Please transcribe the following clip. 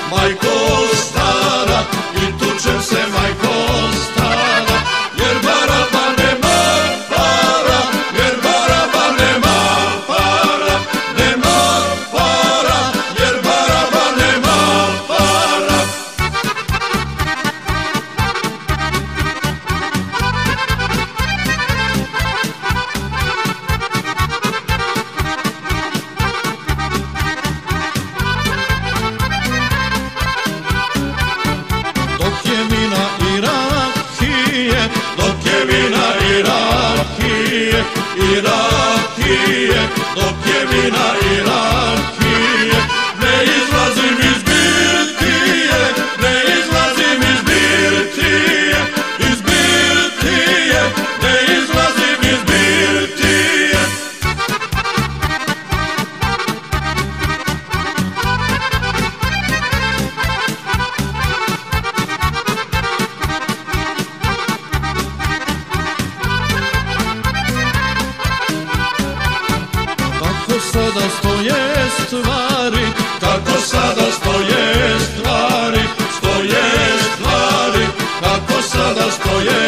majko stara, i tučem se majko stara, jer baraba nema para, jer baraba nema para, nema para, jer baraba nema para. Dok je vina i rakije, dok je vina i rakije, i rakije, dok je vina i rakije, ne izlazim iz birtije, ne izlazim iz birtije, iz birtije, ne izlazim iz birtije. Kako sada stoje stvari, kako sada stoje stvari, stoje stvari, kako sada stoje